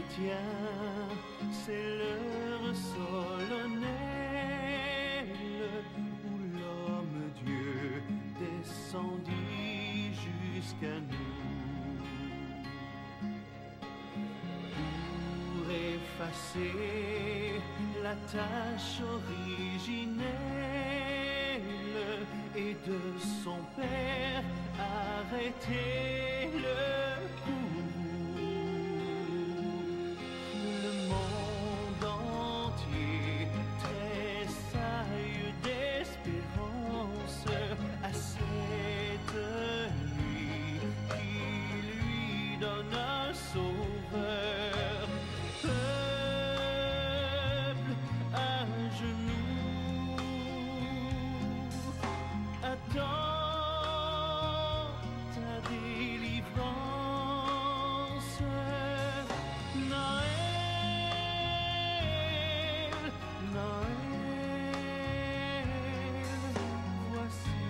chrétiens, c'est l'heure solennelle où l'homme-Dieu descendit jusqu'à nous pour effacer la tâche originelle et de son Père arrêter le coup. Le monde entier tressaille d'espérance à cette nuit qui lui donne un sauveur. Peuple à genoux, attends ta délivrance. Noël, Noël, voici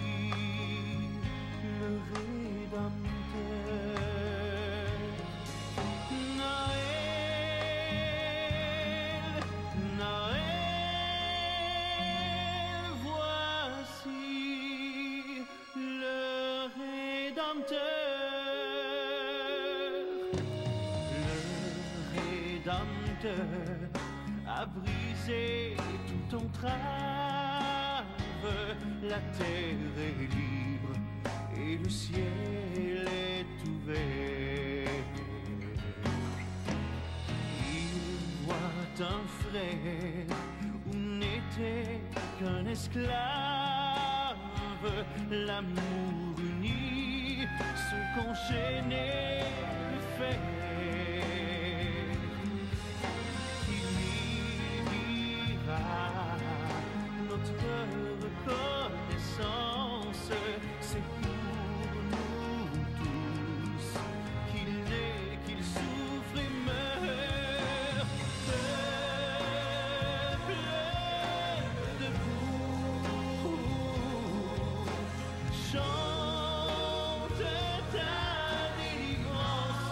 le Rédempteur. Noël, Noël, voici le Rédempteur. Le Rédempteur a brisé toute entrave. La terre est libre et le ciel est ouvert. Il voit un frère où n'était qu'un esclave. L'amour uni se qu'enchaîner le fer. Il dira notre reconnaissance, c'est pour nous tous qu'il naît, qu'il souffre et meurt. Peuple debout, chante ta délivrance.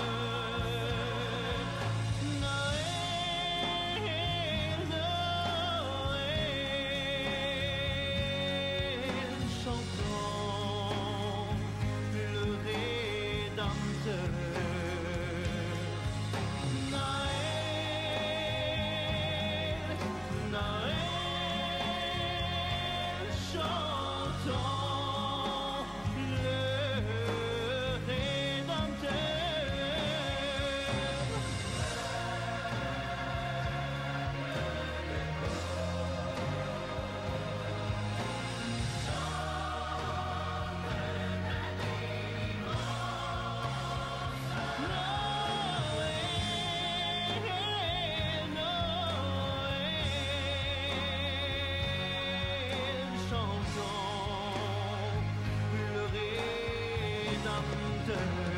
Noël, Noël, chantons le Rédempteur. Noël, Noël, chantons le Rédempteur. Noël, Noël, chantons le Rédempteur.